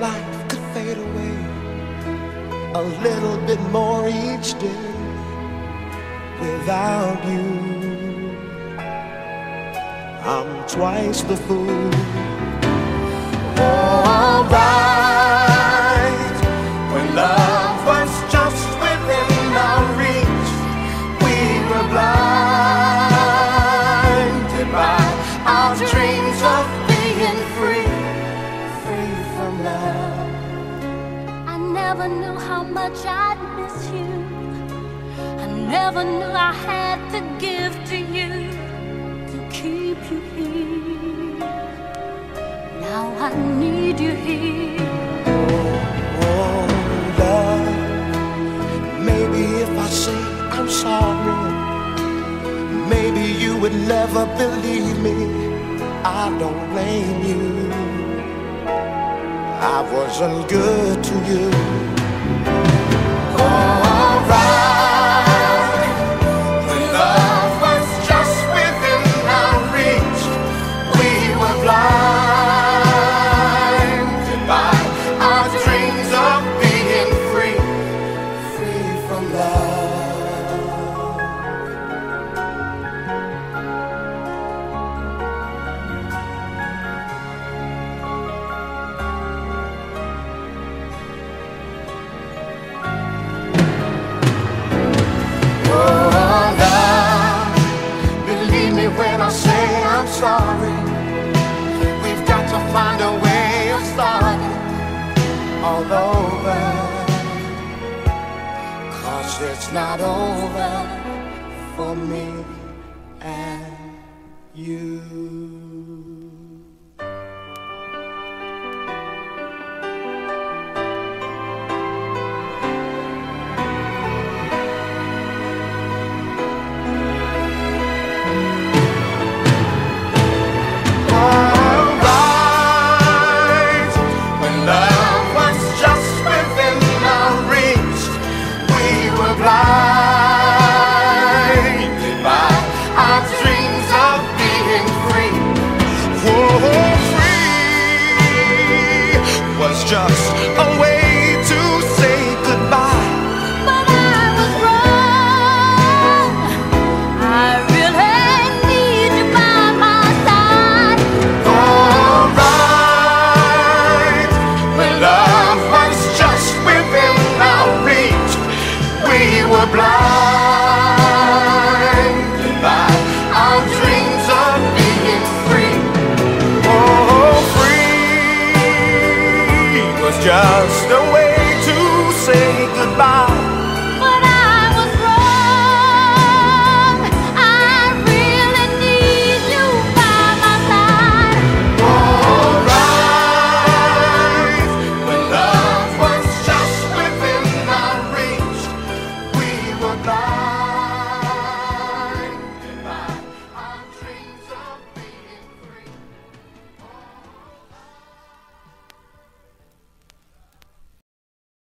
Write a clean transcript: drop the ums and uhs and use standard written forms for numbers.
life could fade away a little bit more each day without you. I'm twice the fool. All right, when love was just within our reach, we were blinded by our dreams of being free, free from love. I never knew how much I'd miss you. I never knew I had to give to you to keep you here. Now I need you here. Oh, love, maybe if I say I'm sorry, maybe you would never believe me. I don't blame you. I wasn't good to you. All right, when love was just within our reach, we were blinded by our dreams of being free, free from love. When I say I'm sorry, we've got to find a way of starting all over, 'cause it's not over for me and you. Blinded by our dreams of being free. Whoa, free was just